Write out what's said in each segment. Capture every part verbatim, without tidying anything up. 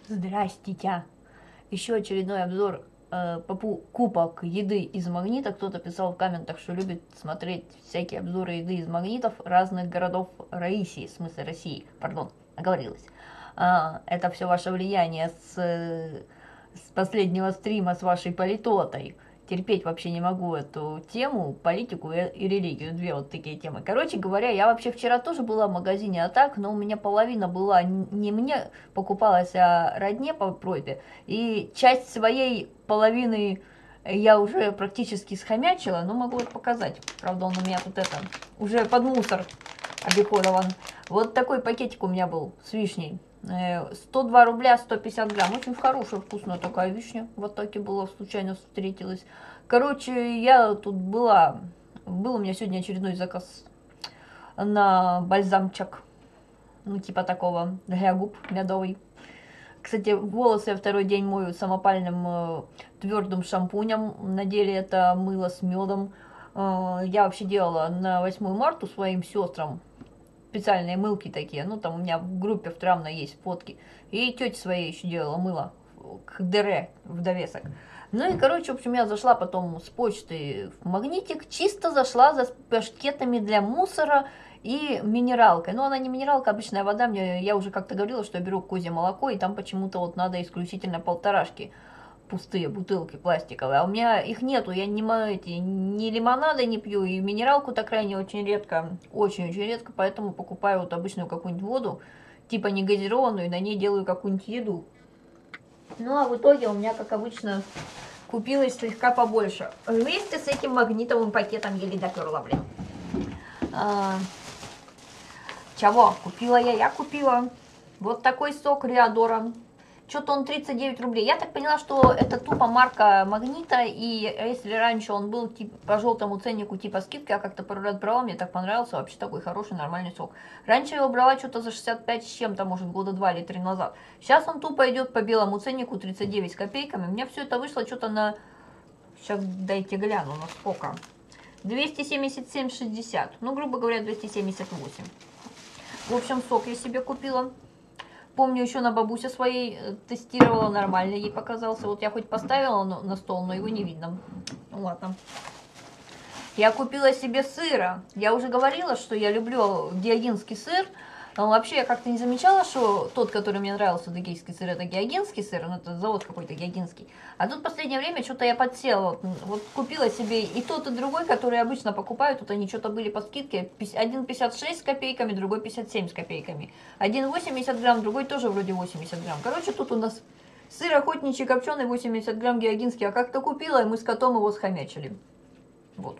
Здрастите! Еще очередной обзор э, покупок еды из магнита. Кто-то писал в комментах, что любит смотреть всякие обзоры еды из магнитов разных городов России, в смысле России, пардон, оговорилась. А, это все ваше влияние с, с последнего стрима с вашей политотой. Терпеть вообще не могу эту тему, политику и, и религию, две вот такие темы. Короче говоря, я вообще вчера тоже была в магазине Атак, но у меня половина была не мне покупалась, а родне по просьбе. И часть своей половины я уже практически схомячила, но могу вот показать. Правда, он у меня тут это, уже под мусор обиходован. Вот такой пакетик у меня был с вишней. сто два рубля, сто пятьдесят грамм. Очень хорошая, вкусная такая вишня. В Атаке была, случайно встретилась. Короче, я тут была... Был у меня сегодня очередной заказ на бальзамчик. Ну, типа такого, для губ медовый. Кстати, волосы я второй день мою самопальным э, твердым шампунем. На деле это мыло с медом. Э, я вообще делала на восьмое марта своим сестрам специальные мылки такие. Ну, там у меня в группе в травной есть фотки. И тетя своей еще делала мыло к дыре в довесок. Ну и, короче, в общем, я зашла потом с почты в Магнитик. Чисто зашла за пакетами для мусора и минералкой. Ну, она не минералка, обычная вода. Мне, я уже как-то говорила, что я беру козье молоко, и там почему-то вот надо исключительно полторашки. Пустые бутылки пластиковые, а у меня их нету, я не, эти, ни лимонада не пью, и минералку-то крайне очень редко, очень-очень редко, поэтому покупаю вот обычную какую-нибудь воду, типа негазированную, и на ней делаю какую-нибудь еду. Ну, а в итоге у меня, как обычно, купилось слегка побольше. Вместе с этим магнитовым пакетом еле доперла, блин. А, чего? Купила я? Я купила вот такой сок Риодора. Что-то он тридцать девять рублей. Я так поняла, что это тупо марка Магнита, и если раньше он был типа, по желтому ценнику типа скидки, я как-то пару раз брала, мне так понравился, вообще такой хороший, нормальный сок. Раньше я его брала что-то за шестьдесят пять с чем-то, может, года два или три назад. Сейчас он тупо идет по белому ценнику тридцать девять с копейками. У меня все это вышло что-то на... Сейчас дайте гляну, на сколько. двести семьдесят семь шестьдесят. Ну, грубо говоря, двести семьдесят восемь. В общем, сок я себе купила. Помню, еще на бабусе своей тестировала, нормально ей показался. Вот я хоть поставила на стол, но его не видно. Ну, ладно. Я купила себе сыра. Я уже говорила, что я люблю георгинский сыр. Но вообще я как-то не замечала, что тот, который мне нравился, дагейский сыр, это георгинский сыр. Ну, это завод какой-то георгинский. А тут в последнее время что-то я подсела. Вот, вот купила себе и тот, и другой, который обычно покупаю. Тут они что-то были по скидке. Один пятьдесят шесть с копейками, другой пятьдесят семь с копейками. Один восемьдесят грамм, другой тоже вроде восемьдесят грамм. Короче, тут у нас сыр охотничий копченый, восемьдесят грамм георгинский. А как-то купила, и мы с котом его схомячили. Вот.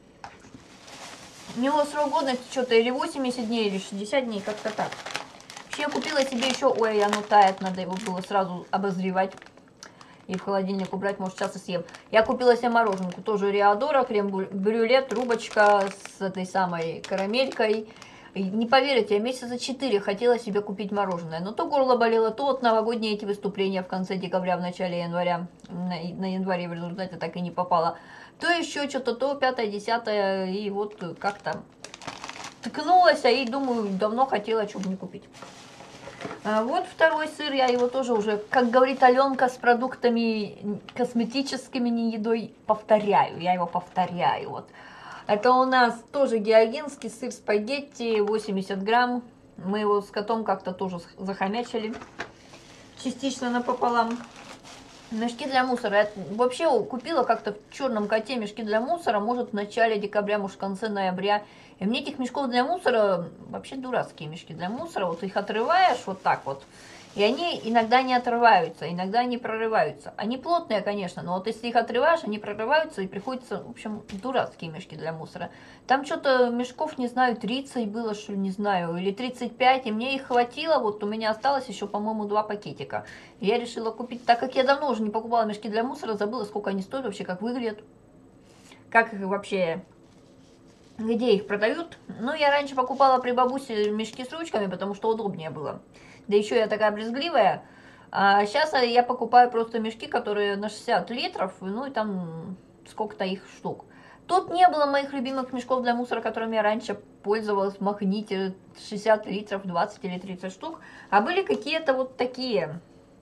У него срок годности что-то или восемьдесят дней, или шестьдесят дней, как-то так. Вообще я купила себе еще... Ой, оно тает, надо его было сразу обозревать. И в холодильник убрать, может, сейчас и съем. Я купила себе мороженку, тоже Риодора, крем-брюле, трубочка с этой самой карамелькой. И не поверите, я месяца четыре хотела себе купить мороженое. Но то горло болело, то вот новогодние эти выступления в конце декабря, в начале января. На, на январе в результате так и не попала. То еще что-то, то пятое, десятое, и вот как-то ткнулась, а и думаю, давно хотела, что бы не купить. А вот второй сыр, я его тоже уже, как говорит Аленка, с продуктами косметическими, не едой, повторяю, я его повторяю, вот. Это у нас тоже георгинский сыр спагетти, восемьдесят грамм, мы его с котом как-то тоже захомячили, частично напополам. Мешки для мусора. Я вообще купила как-то в черном коте мешки для мусора, может в начале декабря, может в конце ноября. И мне этих мешков для мусора, вообще дурацкие мешки для мусора, вот их отрываешь вот так вот, и они иногда не отрываются, иногда они прорываются. Они плотные, конечно, но вот если их отрываешь, они прорываются, и приходится, в общем, дурацкие мешки для мусора. Там что-то мешков, не знаю, тридцать было, что ли, не знаю, или тридцать пять, и мне их хватило, вот у меня осталось еще, по-моему, два пакетика. И я решила купить, так как я давно уже не покупала мешки для мусора, забыла, сколько они стоят вообще, как выглядят, как их вообще... Где их продают? Ну, я раньше покупала при бабусе мешки с ручками, потому что удобнее было. Да еще я такая брезгливая. А сейчас я покупаю просто мешки, которые на шестьдесят литров, ну и там сколько-то их штук. Тут не было моих любимых мешков для мусора, которыми я раньше пользовалась в Магните, шестьдесят литров, двадцать или тридцать штук. А были какие-то вот такие.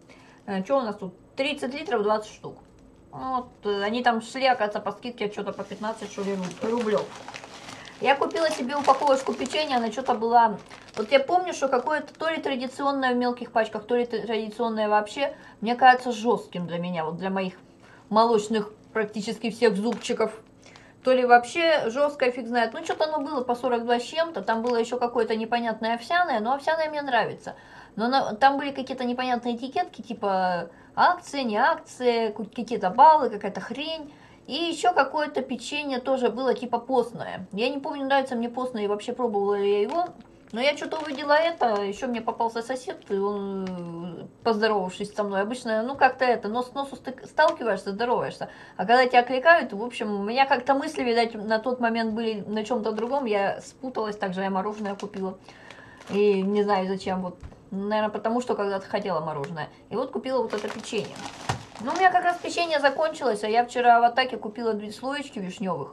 Что у нас тут? тридцать литров, двадцать штук. Вот, они там шли, оказывается, по скидке что-то по пятнадцать, что ли, рублев. Я купила себе упаковочку печенья, она что-то была... Вот я помню, что какое-то то ли традиционное в мелких пачках, то ли традиционное вообще, мне кажется, жестким для меня, вот для моих молочных практически всех зубчиков. То ли вообще жесткое, фиг знает. Ну, что-то оно было по сорок два с чем-то, там было еще какое-то непонятное овсяное, но овсяное мне нравится. Но на, там были какие-то непонятные этикетки, типа акции, не акции, какие-то баллы, какая-то хрень. И еще какое-то печенье тоже было типа постное. Я не помню, нравится мне постное и вообще пробовала ли я его. Но я что-то увидела это, еще мне попался сосед, и он, поздоровавшись со мной, обычно, ну как-то это, нос к носу сталкиваешься, здороваешься. А когда тебя кликают, в общем, у меня как-то мысли, видать, на тот момент были на чем-то другом, я спуталась, также я мороженое купила. И не знаю зачем, вот, наверное, потому что когда-то хотела мороженое. И вот купила вот это печенье. Ну, у меня как раз печенье закончилось, а я вчера в Атаке купила две слоечки вишневых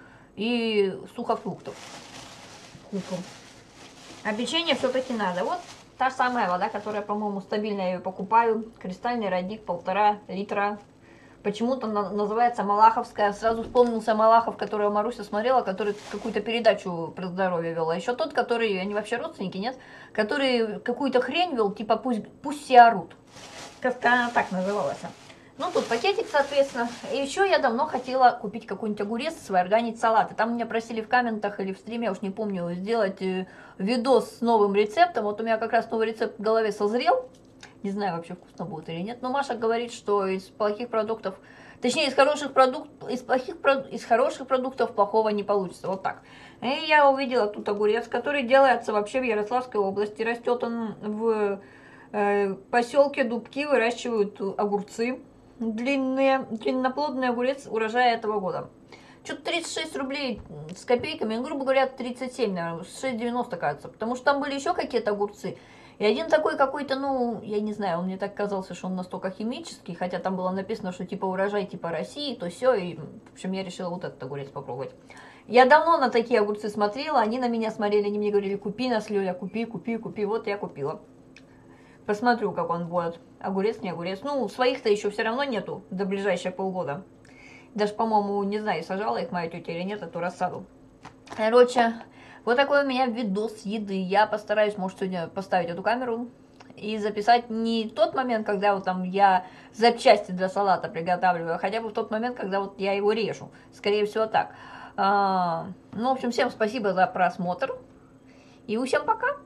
и сухофруктов. Купу. А печенье все-таки надо. Вот та самая вода, которая, по-моему, стабильно я ее покупаю. Кристальный родник, полтора литра. Почему-то на называется Малаховская. Сразу вспомнился Малахов, которого Маруся смотрела, который какую-то передачу про здоровье вел. А еще тот, который, они вообще родственники, нет? Который какую-то хрень вел, типа пусть, пусть все орут. Как-то она так называлась. Ну, тут пакетик, соответственно. И еще я давно хотела купить какой-нибудь огурец, сварганить салат. И там меня просили в комментах или в стриме, я уж не помню, сделать э, видос с новым рецептом. Вот у меня как раз новый рецепт в голове созрел. Не знаю, вообще вкусно будет или нет. Но Маша говорит, что из плохих продуктов, точнее, из хороших продуктов, из плохих, из хороших продуктов плохого не получится. Вот так. И я увидела тут огурец, который делается вообще в Ярославской области. Растет он в э, поселке Дубки, выращивают огурцы. Длинные, длинноплодный огурец урожая этого года. Что-то тридцать шесть рублей с копейками, грубо говоря, тридцать семь, наверное, шесть девяносто, кажется. Потому что там были еще какие-то огурцы. И один такой какой-то, ну, я не знаю, он мне так казался, что он настолько химический, хотя там было написано, что типа урожай типа России, то все, и, в общем, я решила вот этот огурец попробовать. Я давно на такие огурцы смотрела, они на меня смотрели, они мне говорили, купи нас, Лёля, купи, купи, купи, вот я купила. Посмотрю, как он будет. Огурец, не огурец. Ну, своих-то еще все равно нету до ближайшие полгода. Даже, по-моему, не знаю, сажала их моя тетя или нет, эту рассаду. Короче, вот такой у меня видос еды. Я постараюсь, может, сегодня поставить эту камеру и записать не тот момент, когда вот там я запчасти для салата приготавливаю, а хотя бы в тот момент, когда вот я его режу. Скорее всего, так. А, ну, в общем, всем спасибо за просмотр. И всем пока!